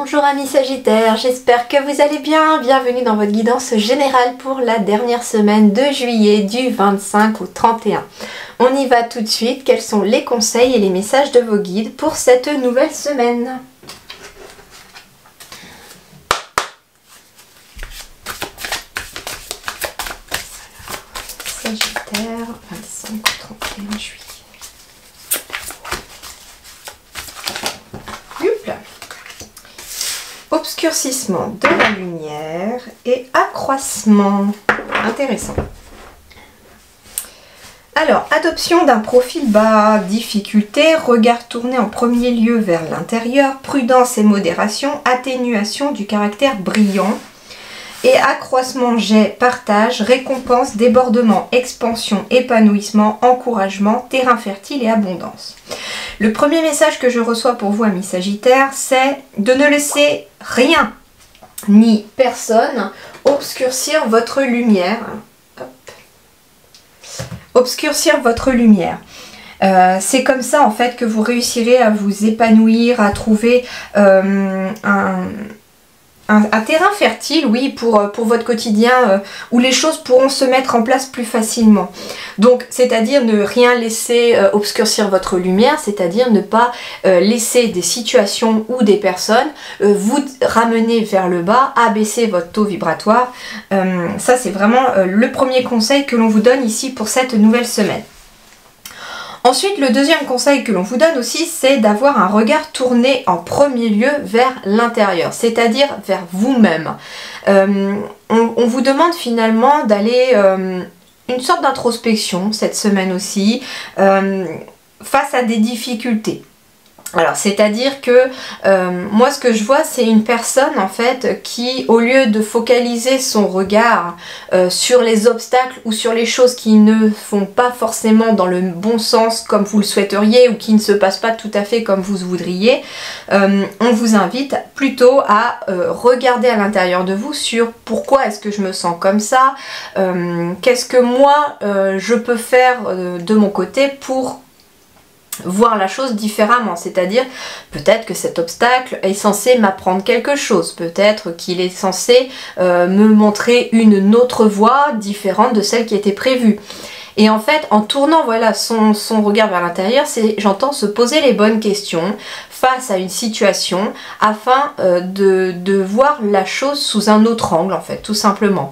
Bonjour amis Sagittaires, j'espère que vous allez bien. Bienvenue dans votre guidance générale pour la dernière semaine de juillet du 25 au 31. On y va tout de suite. Quels sont les conseils et les messages de vos guides pour cette nouvelle semaine? Sagittaire, 25 au 31 juillet. Obscurcissement de la lumière et accroissement. Intéressant. Alors, adoption d'un profil bas, difficulté, regard tourné en premier lieu vers l'intérieur, prudence et modération, atténuation du caractère brillant et accroissement, jet, partage, récompense, débordement, expansion, épanouissement, encouragement, terrain fertile et abondance. Le premier message que je reçois pour vous, amis Sagittaires, c'est de ne laisser rien ni personne obscurcir votre lumière. Hop. Obscurcir votre lumière. C'est comme ça en fait que vous réussirez à vous épanouir, à trouver un terrain fertile, oui, pour votre quotidien où les choses pourront se mettre en place plus facilement. Donc, c'est-à-dire ne rien laisser obscurcir votre lumière, c'est-à-dire ne pas laisser des situations ou des personnes vous ramener vers le bas, abaisser votre taux vibratoire. Ça, c'est vraiment le premier conseil que l'on vous donne ici pour cette nouvelle semaine. Ensuite, le deuxième conseil que l'on vous donne aussi, c'est d'avoir un regard tourné en premier lieu vers l'intérieur, c'est-à-dire vers vous-même. On vous demande finalement d'aller une sorte d'introspection cette semaine aussi, face à des difficultés. Alors, c'est-à-dire que moi, ce que je vois, c'est une personne, en fait, qui, au lieu de focaliser son regard sur les obstacles ou sur les choses qui ne font pas forcément dans le bon sens comme vous le souhaiteriez ou qui ne se passent pas tout à fait comme vous voudriez, on vous invite plutôt à regarder à l'intérieur de vous sur pourquoi est-ce que je me sens comme ça, qu'est-ce que moi, je peux faire de mon côté pour voir la chose différemment, c'est-à-dire peut-être que cet obstacle est censé m'apprendre quelque chose, peut-être qu'il est censé me montrer une autre voie différente de celle qui était prévue. Et en fait, en tournant voilà, son regard vers l'intérieur, j'entends se poser les bonnes questions face à une situation afin de voir la chose sous un autre angle, en fait, tout simplement.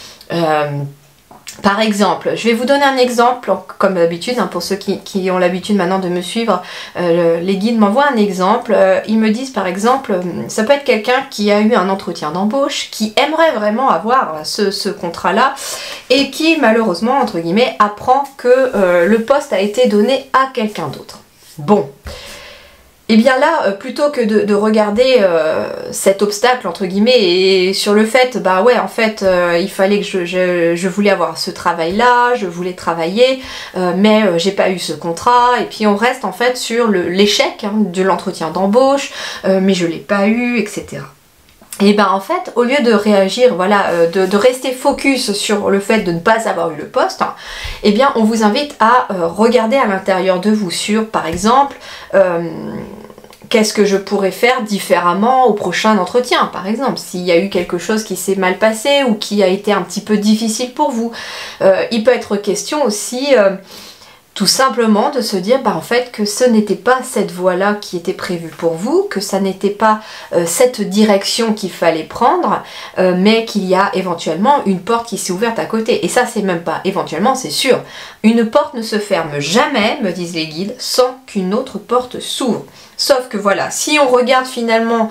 Par exemple, je vais vous donner un exemple, comme d'habitude, pour ceux qui ont l'habitude maintenant de me suivre, les guides m'envoient un exemple. Ils me disent par exemple, ça peut être quelqu'un qui a eu un entretien d'embauche, qui aimerait vraiment avoir ce contrat-là, et qui malheureusement, entre guillemets, apprend que le poste a été donné à quelqu'un d'autre. Bon. Et bien là, plutôt que de regarder cet obstacle, entre guillemets, et sur le fait, bah ouais, en fait, il fallait que je voulais avoir ce travail-là, je voulais travailler, mais j'ai pas eu ce contrat, et puis on reste en fait sur l'échec de l'entretien d'embauche, mais je l'ai pas eu, etc. Et ben en fait, au lieu de réagir, voilà, de rester focus sur le fait de ne pas avoir eu le poste, eh bien on vous invite à regarder à l'intérieur de vous sur, par exemple, qu'est-ce que je pourrais faire différemment au prochain entretien, par exemple, s'il y a eu quelque chose qui s'est mal passé ou qui a été un petit peu difficile pour vous. Il peut être question aussi tout simplement de se dire en fait que ce n'était pas cette voie-là qui était prévue pour vous, que ça n'était pas cette direction qu'il fallait prendre, mais qu'il y a éventuellement une porte qui s'est ouverte à côté. Et ça, c'est même pas éventuellement, c'est sûr. Une porte ne se ferme jamais, me disent les guides, sans qu'une autre porte s'ouvre. Sauf que voilà, si on regarde finalement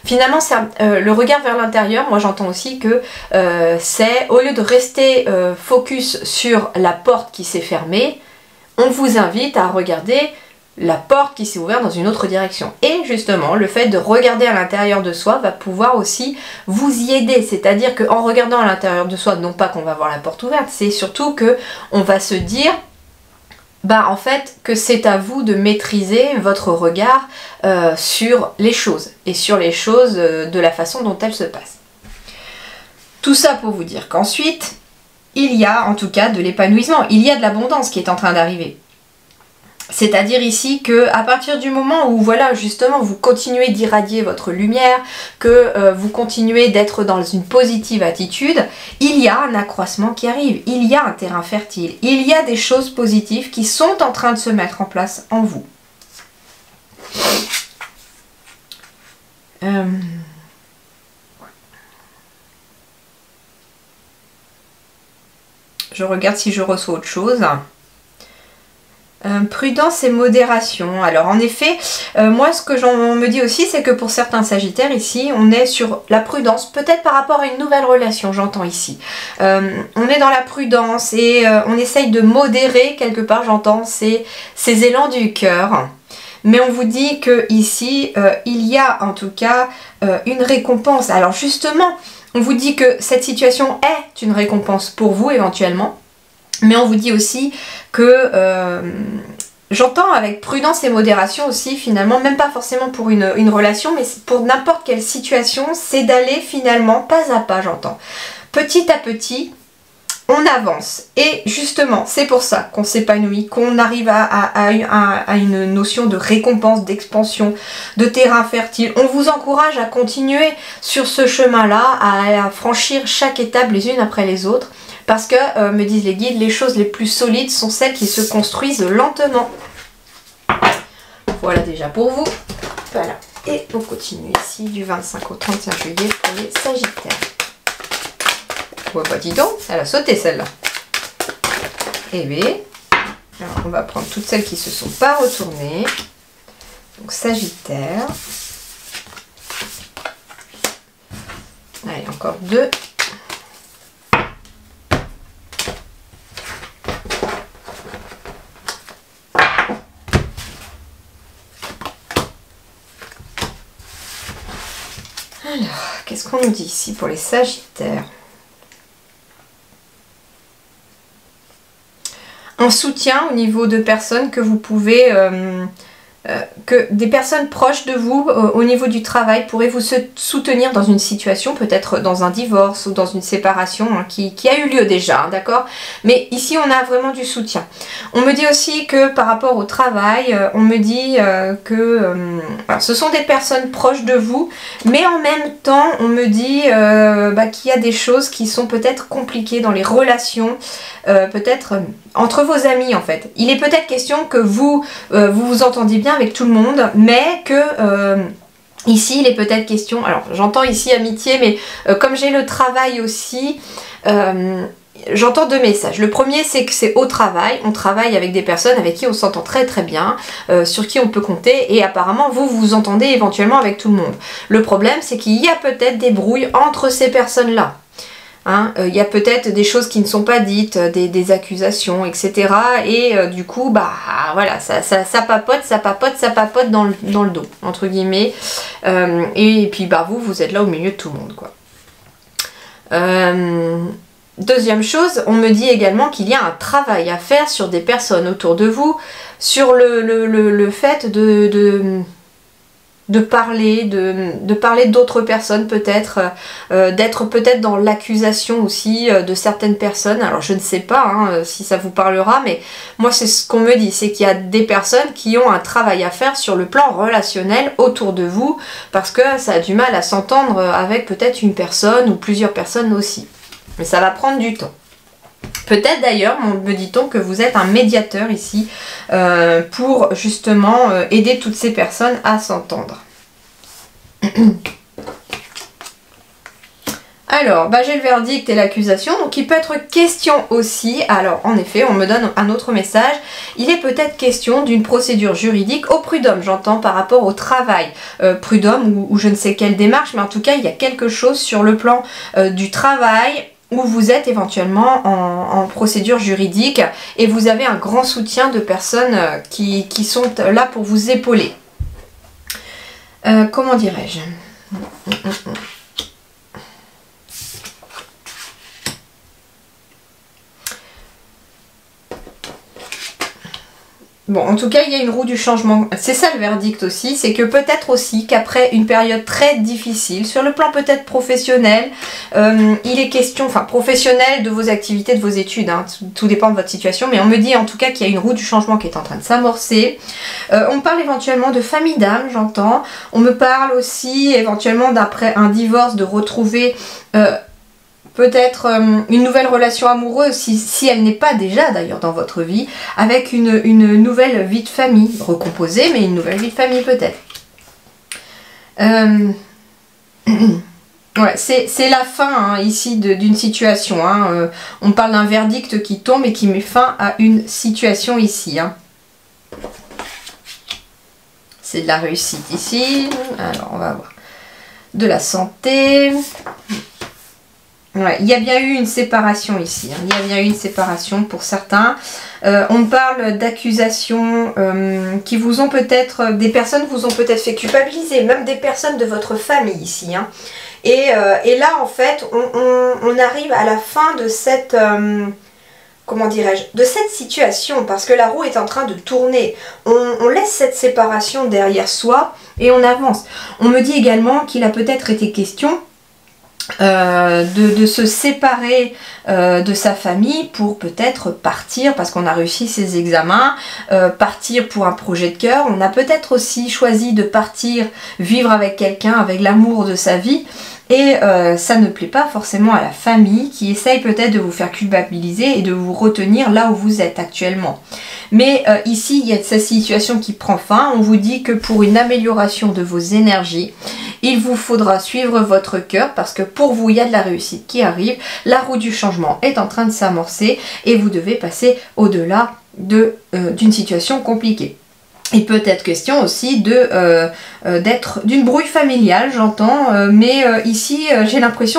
le regard vers l'intérieur, moi j'entends aussi que c'est, au lieu de rester focus sur la porte qui s'est fermée, on vous invite à regarder la porte qui s'est ouverte dans une autre direction. Et justement, le fait de regarder à l'intérieur de soi va pouvoir aussi vous y aider. C'est-à-dire qu'en regardant à l'intérieur de soi, non pas qu'on va voir la porte ouverte, c'est surtout qu'on va se dire, en fait, que c'est à vous de maîtriser votre regard sur les choses. Et sur les choses de la façon dont elles se passent. Tout ça pour vous dire qu'ensuite, il y a en tout cas de l'épanouissement, il y a de l'abondance qui est en train d'arriver. C'est-à-dire ici que à partir du moment où voilà justement vous continuez d'irradier votre lumière, que vous continuez d'être dans une positive attitude, il y a un accroissement qui arrive, il y a un terrain fertile, il y a des choses positives qui sont en train de se mettre en place en vous. Je regarde si je reçois autre chose. Prudence et modération. Alors en effet, moi ce que j'en me dis aussi, c'est que pour certains sagittaires ici, on est sur la prudence, peut-être par rapport à une nouvelle relation, j'entends ici. On est dans la prudence et on essaye de modérer quelque part, j'entends, ces élans du cœur. Mais on vous dit que ici, il y a en tout cas une récompense. Alors justement, on vous dit que cette situation est une récompense pour vous éventuellement. Mais on vous dit aussi que, j'entends avec prudence et modération aussi finalement, même pas forcément pour une relation, mais pour n'importe quelle situation, c'est d'aller finalement pas à pas, j'entends. Petit à petit, on avance. Et justement, c'est pour ça qu'on s'épanouit, qu'on arrive à une notion de récompense, d'expansion, de terrain fertile. On vous encourage à continuer sur ce chemin-là, à franchir chaque étape les unes après les autres. Parce que, me disent les guides, les choses les plus solides sont celles qui se construisent lentement. Voilà déjà pour vous. Voilà. Et on continue ici du 25 au 31 juillet pour les Sagittaires. Ouais, bah dis donc, elle a sauté celle-là. Et bien, alors on va prendre toutes celles qui ne se sont pas retournées. Donc Sagittaire. Allez, encore deux. Alors, qu'est-ce qu'on nous dit ici pour les Sagittaires? Un soutien au niveau de personnes que vous pouvez... que des personnes proches de vous au niveau du travail pourraient vous soutenir dans une situation, peut-être dans un divorce ou dans une séparation hein, qui a eu lieu déjà, hein, d'accord? Mais ici on a vraiment du soutien. On me dit aussi que par rapport au travail, on me dit alors, ce sont des personnes proches de vous, mais en même temps on me dit qu'il y a des choses qui sont peut-être compliquées dans les relations, peut-être entre vos amis en fait. Il est peut-être question que vous vous entendiez bien avec tout le monde, mais que ici il est peut-être question, alors j'entends ici amitié, mais comme j'ai le travail aussi, j'entends deux messages. Le premier c'est que c'est au travail, on travaille avec des personnes avec qui on s'entend très très bien, sur qui on peut compter, et apparemment vous vous entendez éventuellement avec tout le monde. Le problème c'est qu'il y a peut-être des brouilles entre ces personnes là. Hein, y a peut-être des choses qui ne sont pas dites, des accusations, etc. Et du coup, bah voilà, ça papote dans le dos, entre guillemets. Et puis bah vous êtes là au milieu de tout le monde, quoi. Deuxième chose, on me dit également qu'il y a un travail à faire sur des personnes autour de vous, sur le fait de parler d'autres personnes peut-être, d'être peut-être dans l'accusation aussi de certaines personnes. Alors je ne sais pas hein, si ça vous parlera, mais moi c'est ce qu'on me dit, c'est qu'il y a des personnes qui ont un travail à faire sur le plan relationnel autour de vous, parce que ça a du mal à s'entendre avec peut-être une personne ou plusieurs personnes aussi. Mais ça va prendre du temps. Peut-être d'ailleurs, me dit-on, que vous êtes un médiateur ici pour justement aider toutes ces personnes à s'entendre. Alors, bah, j'ai le verdict et l'accusation, donc il peut être question aussi, alors en effet, on me donne un autre message, il est peut-être question d'une procédure juridique au prud'homme, j'entends par rapport au travail, prud'homme ou je ne sais quelle démarche, mais en tout cas, il y a quelque chose sur le plan du travail, où vous êtes éventuellement en procédure juridique et vous avez un grand soutien de personnes qui sont là pour vous épauler. Comment dirais-je ? Bon, en tout cas, il y a une roue du changement. C'est ça le verdict aussi, c'est que peut-être aussi qu'après une période très difficile, sur le plan peut-être professionnel, il est question, enfin professionnel, de vos activités, de vos études, hein, tout dépend de votre situation, mais on me dit en tout cas qu'il y a une roue du changement qui est en train de s'amorcer. On parle éventuellement de famille d'âme, j'entends. On me parle aussi éventuellement d'après un divorce, de retrouver... peut-être une nouvelle relation amoureuse, si elle n'est pas déjà d'ailleurs dans votre vie, avec une nouvelle vie de famille, recomposée, mais une nouvelle vie de famille peut-être. Ouais, c'est la fin hein, ici d'une situation. Hein. On parle d'un verdict qui tombe et qui met fin à une situation ici. Hein. C'est de la réussite ici. Alors on va voir. De la santé. Ouais, il y a bien eu une séparation ici, hein. Il y a bien eu une séparation pour certains. On parle d'accusations qui vous ont peut-être, des personnes vous ont peut-être fait culpabiliser, même des personnes de votre famille ici. Hein. Et là, en fait, on arrive à la fin de cette, comment dirais-je, de cette situation, parce que la roue est en train de tourner. On laisse cette séparation derrière soi et on avance. On me dit également qu'il a peut-être été question de se séparer de sa famille pour peut-être partir parce qu'on a réussi ses examens, partir pour un projet de cœur. On a peut-être aussi choisi de partir vivre avec quelqu'un, avec l'amour de sa vie. Et ça ne plaît pas forcément à la famille qui essaye peut-être de vous faire culpabiliser et de vous retenir là où vous êtes actuellement. Mais ici, il y a cette situation qui prend fin. On vous dit que pour une amélioration de vos énergies, il vous faudra suivre votre cœur parce que pour vous, il y a de la réussite qui arrive. La roue du changement est en train de s'amorcer et vous devez passer au-delà d'une situation compliquée. Il peut être question aussi d'être d'une brouille familiale, j'entends, mais ici j'ai l'impression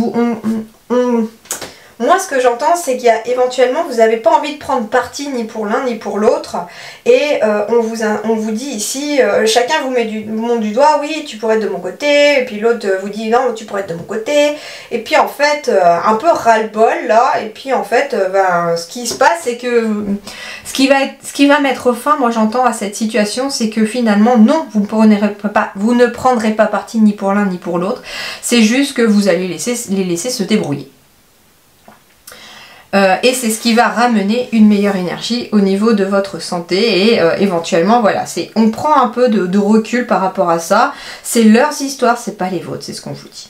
moi ce que j'entends c'est qu'il y a éventuellement vous n'avez pas envie de prendre parti ni pour l'un ni pour l'autre et on vous dit ici, chacun vous montre du doigt, oui tu pourrais être de mon côté, et puis l'autre vous dit non tu pourrais être de mon côté, et puis en fait un peu ras-le-bol là, et puis en fait ce qui se passe c'est que ce qui va mettre fin, moi j'entends à cette situation, c'est que finalement non, vous ne prendrez pas parti ni pour l'un ni pour l'autre, c'est juste que vous allez les laisser se débrouiller. Et c'est ce qui va ramener une meilleure énergie au niveau de votre santé et éventuellement voilà, on prend un peu de recul par rapport à ça, c'est leurs histoires, c'est pas les vôtres, c'est ce qu'on vous dit.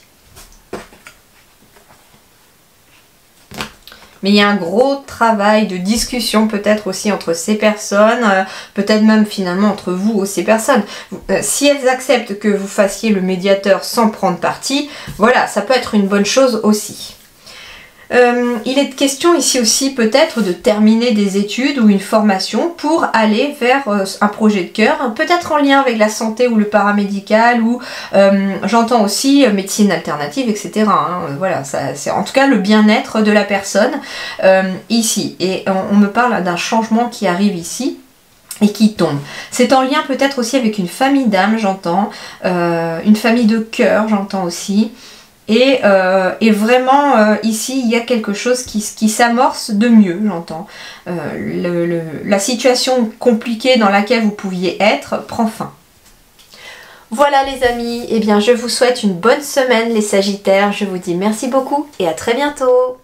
Mais il y a un gros travail de discussion peut-être aussi entre ces personnes, peut-être même finalement entre vous et ces personnes. Si elles acceptent que vous fassiez le médiateur sans prendre parti, voilà, ça peut être une bonne chose aussi. Il est question ici aussi peut-être de terminer des études ou une formation pour aller vers un projet de cœur, peut-être en lien avec la santé ou le paramédical ou j'entends aussi médecine alternative, etc. Hein, voilà, c'est en tout cas le bien-être de la personne ici. Et on me parle d'un changement qui arrive ici et qui tombe. C'est en lien peut-être aussi avec une famille d'âme, j'entends, une famille de cœur, j'entends aussi. Et vraiment ici il y a quelque chose qui s'amorce de mieux, j'entends. La situation compliquée dans laquelle vous pouviez être prend fin. Voilà les amis, eh bien je vous souhaite une bonne semaine les Sagittaires, je vous dis merci beaucoup et à très bientôt.